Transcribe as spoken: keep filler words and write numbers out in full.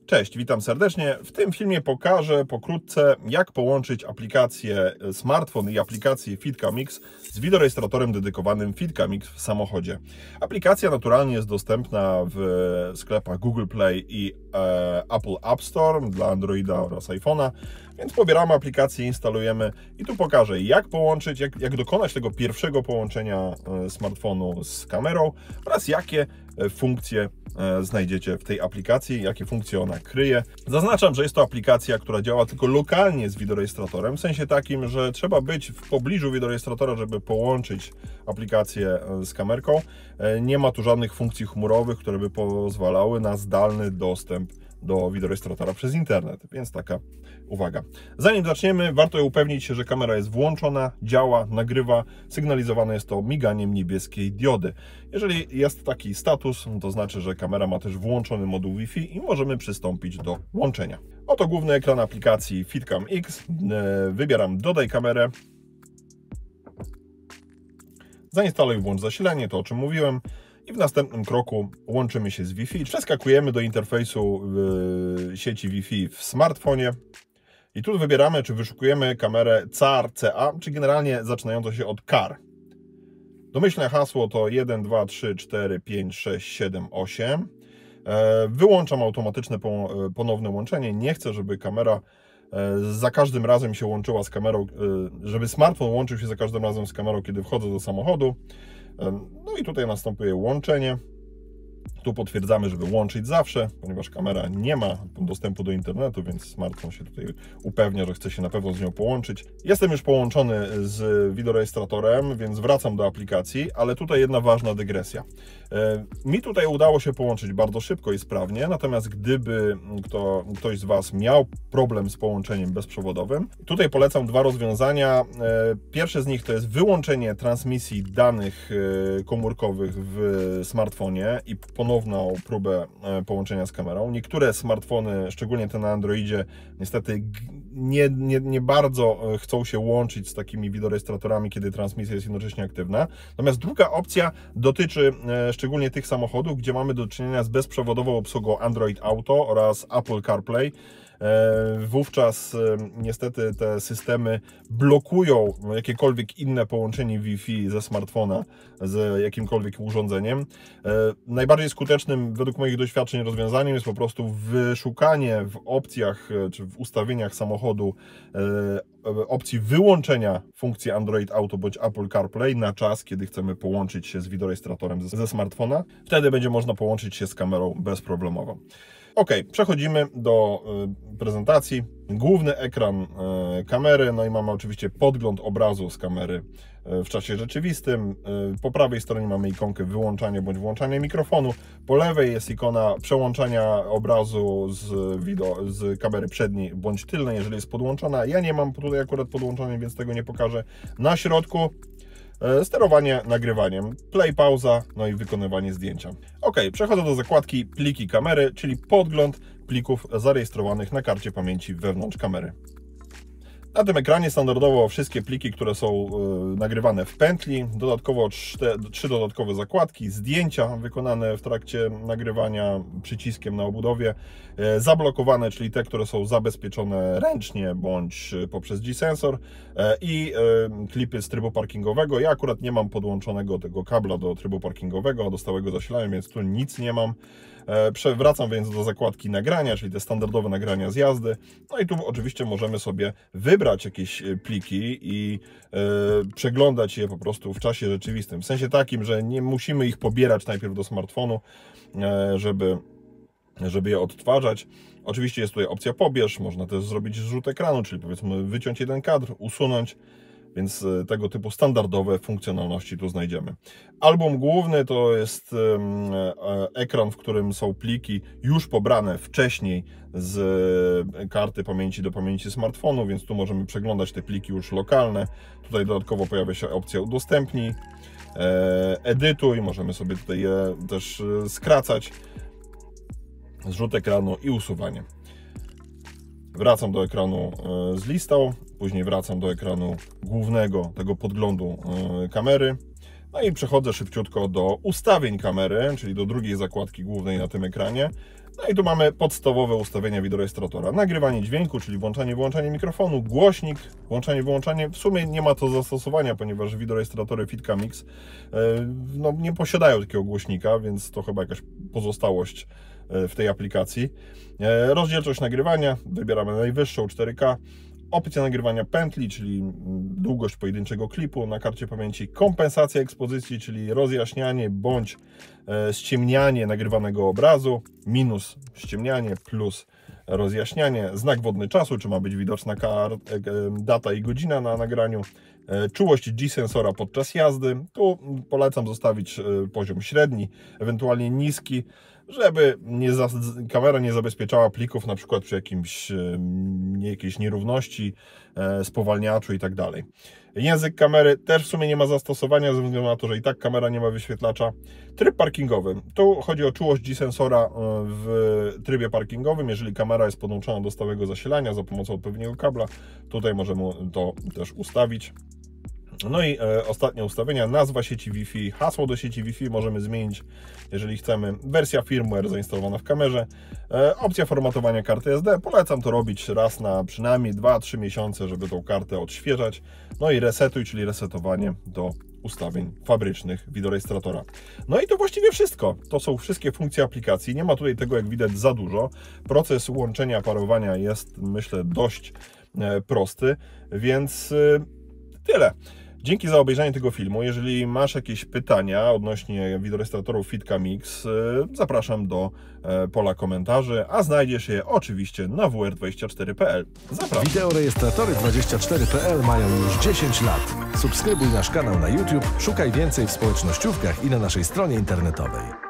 Cześć, witam serdecznie. W tym filmie pokażę pokrótce, jak połączyć aplikację smartfon i aplikację FitCamX z wideorejestratorem dedykowanym FitCamX w samochodzie. Aplikacja naturalnie jest dostępna w sklepach Google Play i e, Apple App Store dla Androida oraz iPhone'a, więc pobieramy aplikację, instalujemy i tu pokażę, jak połączyć, jak, jak dokonać tego pierwszego połączenia smartfonu z kamerą oraz jakie funkcje znajdziecie w tej aplikacji, jakie funkcje ona kryje. Zaznaczam, że jest to aplikacja, która działa tylko lokalnie z wideorejestratorem, w sensie takim, że trzeba być w pobliżu wideorejestratora, żeby połączyć aplikację z kamerką. Nie ma tu żadnych funkcji chmurowych, które by pozwalały na zdalny dostęp do wideorejestratora przez internet, więc taka uwaga. Zanim zaczniemy, warto upewnić się, że kamera jest włączona, działa, nagrywa. Sygnalizowane jest to miganiem niebieskiej diody. Jeżeli jest taki status, to znaczy, że kamera ma też włączony moduł Wi-Fi i możemy przystąpić do łączenia. Oto główny ekran aplikacji FitCamX. Wybieram dodaj kamerę. Zainstaluj i włącz zasilanie, to o czym mówiłem. I w następnym kroku łączymy się z Wi-Fi. Przeskakujemy do interfejsu sieci Wi-Fi w smartfonie. I tu wybieramy, czy wyszukujemy kamerę C A R C A, czy generalnie zaczynająco się od C A R. Domyślne hasło to jeden, dwa, trzy, cztery, pięć, sześć, siedem, osiem. Wyłączam automatyczne ponowne łączenie. Nie chcę, żeby kamera za każdym razem się łączyła z kamerą, żeby smartfon łączył się za każdym razem z kamerą, kiedy wchodzę do samochodu. No i tutaj następuje łączenie. Tu potwierdzamy, żeby łączyć zawsze, ponieważ kamera nie ma dostępu do internetu, więc smartfon się tutaj upewnia, że chce się na pewno z nią połączyć. Jestem już połączony z wideorejestratorem, więc wracam do aplikacji, ale tutaj jedna ważna dygresja. Mi tutaj udało się połączyć bardzo szybko i sprawnie, natomiast gdyby kto, ktoś z Was miał problem z połączeniem bezprzewodowym, tutaj polecam dwa rozwiązania. Pierwsze z nich to jest wyłączenie transmisji danych komórkowych w smartfonie i ponowną próbę połączenia z kamerą. Niektóre smartfony, szczególnie te na Androidzie, niestety nie, nie, nie bardzo chcą się łączyć z takimi wideorejestratorami, kiedy transmisja jest jednocześnie aktywna. Natomiast druga opcja dotyczy szczególnie tych samochodów, gdzie mamy do czynienia z bezprzewodową obsługą Android Auto oraz Apple CarPlay. Wówczas niestety te systemy blokują jakiekolwiek inne połączenie Wi-Fi ze smartfona z jakimkolwiek urządzeniem. Najbardziej skutecznym według moich doświadczeń rozwiązaniem jest po prostu wyszukanie w opcjach czy w ustawieniach samochodu opcji wyłączenia funkcji Android Auto bądź Apple CarPlay na czas, kiedy chcemy połączyć się z wideorejestratorem ze smartfona. Wtedy będzie można połączyć się z kamerą bezproblemowo. Ok, przechodzimy do prezentacji. Główny ekran kamery, no i mamy oczywiście podgląd obrazu z kamery w czasie rzeczywistym. Po prawej stronie mamy ikonkę wyłączania bądź włączania mikrofonu. Po lewej jest ikona przełączania obrazu z, wideo, z kamery przedniej bądź tylnej, jeżeli jest podłączona. Ja nie mam tutaj akurat podłączonej, więc tego nie pokażę. Na środku sterowanie nagrywaniem, play, pauza, no i wykonywanie zdjęcia. Ok, przechodzę do zakładki pliki kamery, czyli podgląd plików zarejestrowanych na karcie pamięci wewnątrz kamery. Na tym ekranie standardowo wszystkie pliki, które są y, nagrywane w pętli, dodatkowo trzy dodatkowe zakładki, zdjęcia wykonane w trakcie nagrywania przyciskiem na obudowie, y, zablokowane, czyli te, które są zabezpieczone ręcznie bądź poprzez G-sensor y, i y, klipy z trybu parkingowego. Ja akurat nie mam podłączonego tego kabla do trybu parkingowego, do stałego zasilania, więc tu nic nie mam. Wracam więc do zakładki nagrania, czyli te standardowe nagrania z jazdy. No i tu oczywiście możemy sobie wybrać jakieś pliki i e, przeglądać je po prostu w czasie rzeczywistym. W sensie takim, że nie musimy ich pobierać najpierw do smartfonu, e, żeby, żeby je odtwarzać. Oczywiście jest tutaj opcja pobierz, można też zrobić zrzut ekranu, czyli powiedzmy wyciąć jeden kadr, usunąć. Więc tego typu standardowe funkcjonalności tu znajdziemy. Album główny to jest ekran, w którym są pliki już pobrane wcześniej z karty pamięci do pamięci smartfonu, więc tu możemy przeglądać te pliki już lokalne. Tutaj dodatkowo pojawia się opcja udostępnij, edytuj, możemy sobie tutaj je też skracać, zrzut ekranu i usuwanie. Wracam do ekranu z listą, później wracam do ekranu głównego, tego podglądu kamery. No i przechodzę szybciutko do ustawień kamery, czyli do drugiej zakładki głównej na tym ekranie. No i tu mamy podstawowe ustawienia wideorejestratora. Nagrywanie dźwięku, czyli włączanie, wyłączanie mikrofonu, głośnik, włączanie, wyłączanie. W sumie nie ma to zastosowania, ponieważ wideorejestratory Fitka Mix no, nie posiadają takiego głośnika, więc to chyba jakaś pozostałość w tej aplikacji. Rozdzielczość nagrywania, wybieramy najwyższą cztery K. Opcja nagrywania pętli, czyli długość pojedynczego klipu na karcie pamięci, kompensacja ekspozycji, czyli rozjaśnianie bądź ściemnianie nagrywanego obrazu, minus ściemnianie, plus rozjaśnianie, znak wodny czasu, czy ma być widoczna data i godzina na nagraniu, czułość G-sensora podczas jazdy. Tu polecam zostawić poziom średni, ewentualnie niski, żeby nie za, kamera nie zabezpieczała plików na przykład przy jakimś, nie, jakiejś nierówności, e, spowalniaczu i tak dalej. Język kamery też w sumie nie ma zastosowania, ze względu na to, że i tak kamera nie ma wyświetlacza. Tryb parkingowy. Tu chodzi o czułość G-sensora w trybie parkingowym. Jeżeli kamera jest podłączona do stałego zasilania za pomocą odpowiedniego kabla, tutaj możemy to też ustawić. No i e, ostatnie ustawienia, nazwa sieci Wi-Fi, hasło do sieci Wi-Fi możemy zmienić, jeżeli chcemy, wersja firmware zainstalowana w kamerze, e, opcja formatowania karty S D, polecam to robić raz na przynajmniej dwa trzy miesiące, żeby tą kartę odświeżać, no i resetuj, czyli resetowanie do ustawień fabrycznych wideorejestratora. No i to właściwie wszystko, to są wszystkie funkcje aplikacji, nie ma tutaj tego jak widać za dużo, proces łączenia, parowania jest myślę dość e, prosty, więc e, tyle. Dzięki za obejrzenie tego filmu. Jeżeli masz jakieś pytania odnośnie wideorejestratorów Fitka Mix, zapraszam do pola komentarzy, a znajdziesz je oczywiście na w r dwadzieścia cztery kropka p l. Zapraszam. Wideorejestratory dwadzieścia cztery kropka p l mają już dziesięć lat. Subskrybuj nasz kanał na YouTube, szukaj więcej w społecznościówkach i na naszej stronie internetowej.